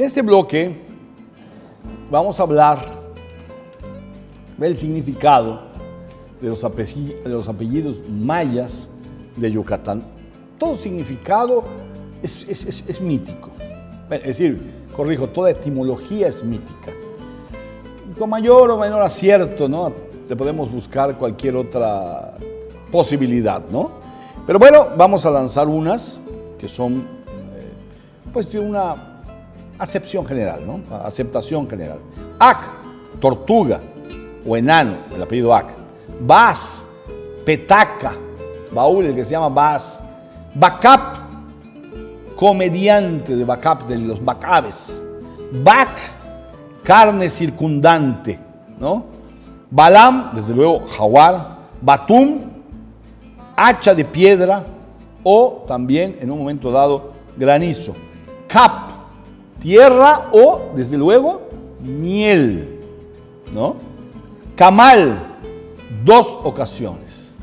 este bloque vamos a hablar del significado de los apellidos mayas de Yucatán. Todo significado es mítico. Es decir, corrijo, toda etimología es mítica. Con mayor o menor acierto, ¿no? Le podemos buscar cualquier otra posibilidad, ¿no? Pero bueno, vamos a lanzar unas que son, pues, de una acepción general, ¿no? Aceptación general. Ac, tortuga o enano, el apellido Ac. Bas, petaca, baúl, el que se llama Bas. Bacap, comediante de Bacap, de los Bacabes. Bac, carne circundante, ¿no? Balam, desde luego, jaguar. Batum, hacha de piedra o también, en un momento dado, granizo. Cap, tierra o, desde luego, miel, ¿no? Camal, 2 ocasiones.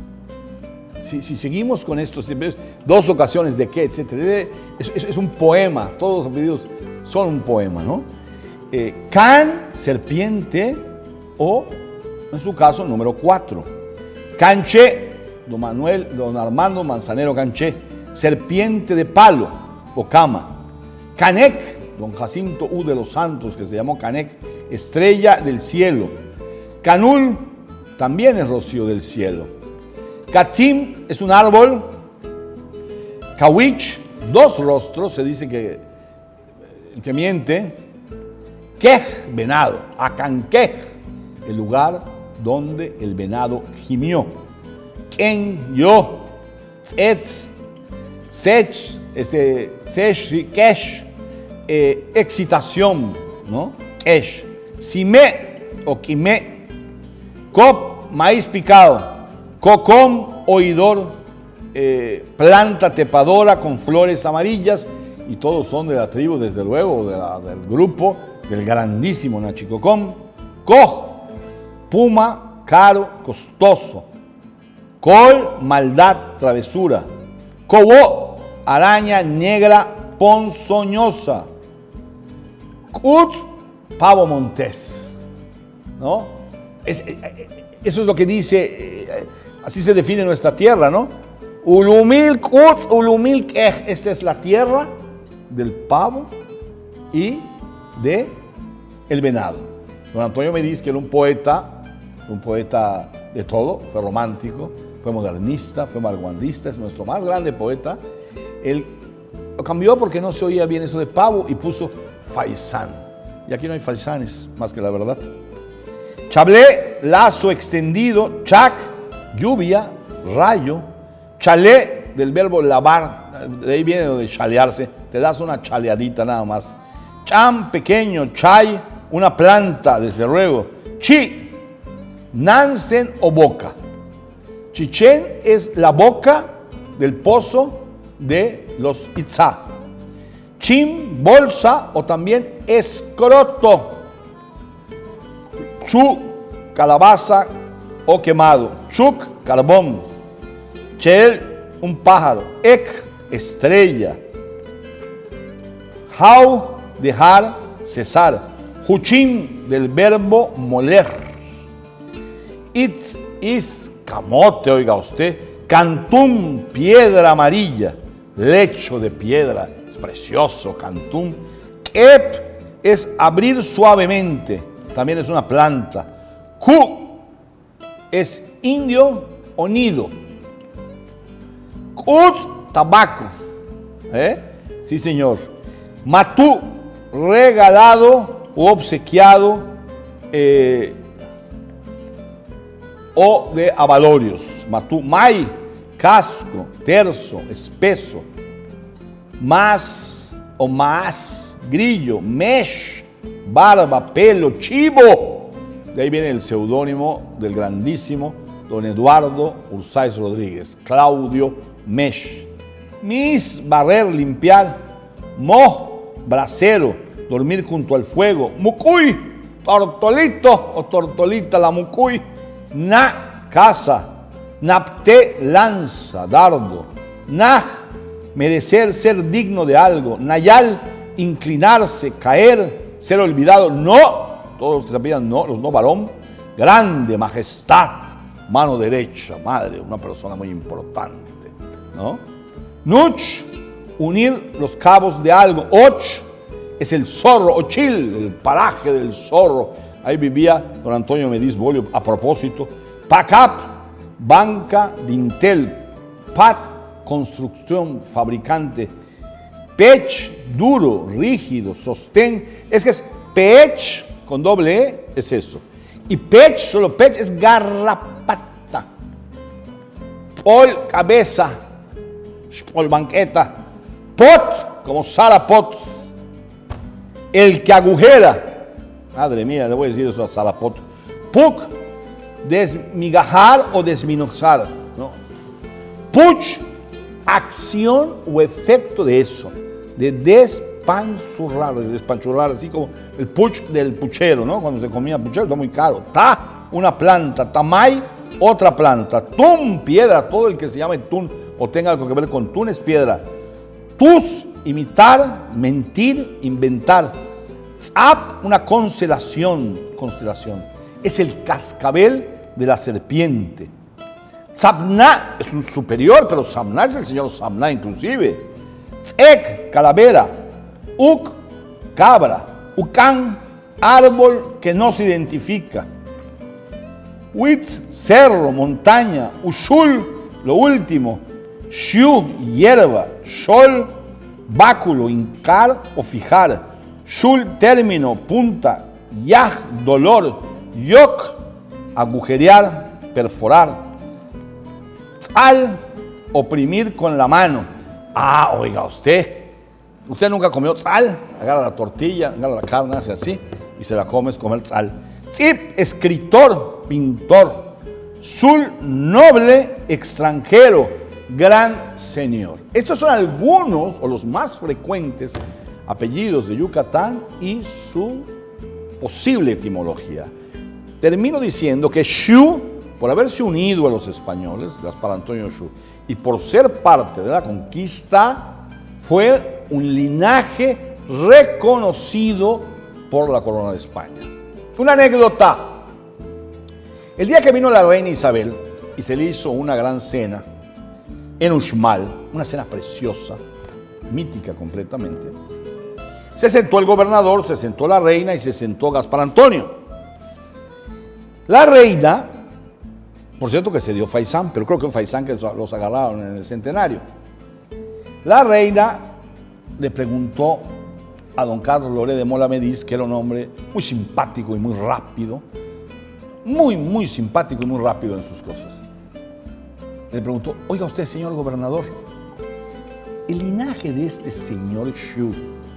Si seguimos con esto, 2 ocasiones de qué, etcétera, es un poema, todos los apellidos son un poema, ¿no? Can, serpiente o, en su caso, número 4. Canché, don Armando Manzanero Canché, serpiente de palo o cama. Canec, don Jacinto U. de los Santos, que se llamó Canec, estrella del cielo. Canul, también es rocío del cielo. Catzim es un árbol. Cawich, 2 rostros, se dice que el que miente. Quej, venado. Acanquej, el lugar donde el venado gimió. Ken, yo. Etz, sech, kesh, excitación, ¿no? Kesh. Simé o quimé. Cop, maíz picado. Cocom, oidor, planta trepadora con flores amarillas, y todos son de la tribu, desde luego, del grupo del grandísimo Nachicocom. Coj, puma, caro, costoso. Col, maldad, travesura. Cobó, araña negra, ponzoñosa. Cut, pavo montés, ¿no? Eso es lo que dice, así se define nuestra tierra, ¿no? Ulumil Kut, Ulumil Kej. Esta es la tierra del pavo y de el venado. Don Antonio me dice que era un poeta de todo, fue romántico, fue modernista, fue vanguardista, es nuestro más grande poeta. Él lo cambió porque no se oía bien eso de pavo y puso faisán. Y aquí no hay faisanes, más que la verdad. Chablé, lazo extendido. Chac, lluvia, rayo. Chalé, del verbo lavar, de ahí viene lo de chalearse, te das una chaleadita nada más. Cham, pequeño. Chay, una planta, desde luego. Chi, nansen o boca. Chichén es la boca del pozo de los Itzá. Chim, bolsa o también escroto. Chu, calabaza o quemado. Chuk, carbón. Chel, un pájaro. Ek, estrella. Hau, dejar, cesar. Huchim, del verbo moler. Itz, is, camote, oiga usted. Cantum, piedra amarilla. Lecho de piedra, es precioso, cantum. Kep es abrir suavemente, también es una planta. Ku es indio o nido. Kut, tabaco. Sí, señor. Matú, regalado o obsequiado o de avalorios. Matú, mai, casco, terso, espeso. Más o más, grillo, mesh, barba, pelo, chivo. De ahí viene el seudónimo del grandísimo don Eduardo Ursáez Rodríguez, Claudio Mesh. Mis, barrer, limpiar. Mo, brasero, dormir junto al fuego. Mucuy, tortolito o tortolita, la mucuy. Na, casa. Napte, lanza, dardo. Naj, merecer, ser digno de algo. Nayal, inclinarse, caer, ser olvidado. No, todos los que se apellidan no, los no varón. Grande, majestad, mano derecha, madre, una persona muy importante, ¿no? Nuch, unir los cabos de algo. Och es el zorro, Ochil, el paraje del zorro. Ahí vivía don Antonio Mediz Bolio a propósito. Pacap, banca de Intel. Pat, construcción, fabricante. Pech, duro, rígido, sostén. Es que es pech con doble E, es eso. Y pech, solo pech, es garrapata. Pol, cabeza. Pol, banqueta. Pot, como Sarapot. El que agujera. Madre mía, le voy a decir eso a Sarapot. Puc, desmigajar o desminuzar, ¿no? Puch, acción o efecto de eso, de despanchurrar, así como el puch del puchero, ¿no? Cuando se comía puchero, está muy caro. Ta, una planta. Tamay, otra planta. Tum, piedra. Todo el que se llame tun o tenga algo que ver con tun es piedra. Tus, imitar, mentir, inventar. Tzap, una constelación. Es el cascabel de la serpiente. Tzapna es un superior, pero Samna es el señor Samna inclusive. Tzek, calavera. Uk, cabra. Ucan, árbol que no se identifica. Witz, cerro, montaña. Ushul, lo último. Shu, hierba. Shol, báculo, hincar o fijar. Shul, término, punta. Yah, dolor. Yok, agujerear, perforar. Tzal, oprimir con la mano. Ah, oiga, usted nunca comió tzal. Agarra la tortilla, agarra la carne, hace así y se la come, es comer tzal. Tzip, escritor, pintor. Zul, noble, extranjero, gran señor. Estos son algunos o los más frecuentes apellidos de Yucatán y su posible etimología. Termino diciendo que Xu, por haberse unido a los españoles, Gaspar Antonio Xu, y por ser parte de la conquista, fue un linaje reconocido por la corona de España. Una anécdota. El día que vino la reina Isabel y se le hizo una gran cena en Uxmal, una cena preciosa, mítica completamente, se sentó el gobernador, se sentó la reina y se sentó Gaspar Antonio. La reina, por cierto que se dio faisán, pero creo que un faisán que los agarraron en el centenario. La reina le preguntó a don Carlos Loré de Mola Mediz, que era un hombre muy simpático y muy rápido, muy simpático y muy rápido en sus cosas. Le preguntó, oiga usted, señor gobernador, el linaje de este señor Xu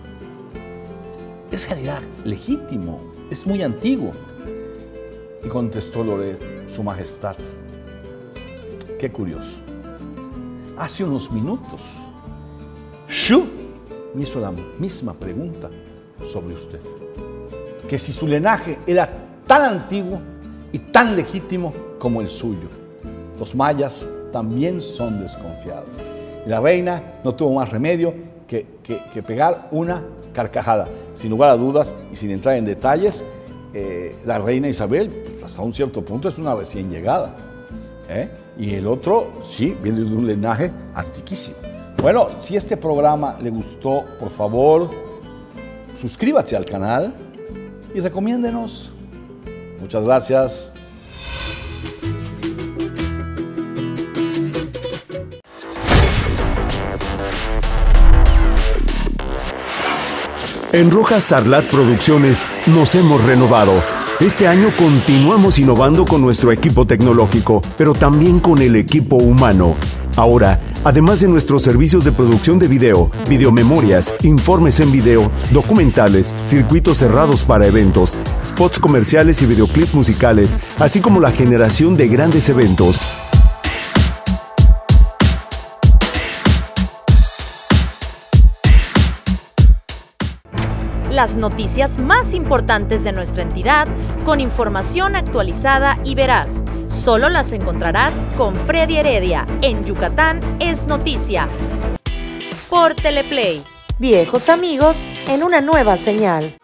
es en realidad legítimo, es muy antiguo. Y contestó Loré, su majestad, qué curioso. Hace unos minutos, Xu me hizo la misma pregunta sobre usted. Que si su linaje era tan antiguo y tan legítimo como el suyo. Los mayas también son desconfiados. Y la reina no tuvo más remedio que pegar una carcajada. Sin lugar a dudas y sin entrar en detalles, la reina Isabel, pues, hasta un cierto punto, es una recién llegada. Y el otro, sí, viene de un linaje antiquísimo. Bueno, si este programa le gustó, por favor, suscríbase al canal y recomiéndenos. Muchas gracias. En Rojas Sarlat Producciones nos hemos renovado. Este año continuamos innovando con nuestro equipo tecnológico, pero también con el equipo humano. Ahora, además de nuestros servicios de producción de video, videomemorias, informes en video, documentales, circuitos cerrados para eventos, spots comerciales y videoclips musicales, así como la generación de grandes eventos. Las noticias más importantes de nuestra entidad con información actualizada y veraz. Solo las encontrarás con Freddy Heredia en Yucatán es Noticia por Teleplay. Viejos amigos en una nueva señal.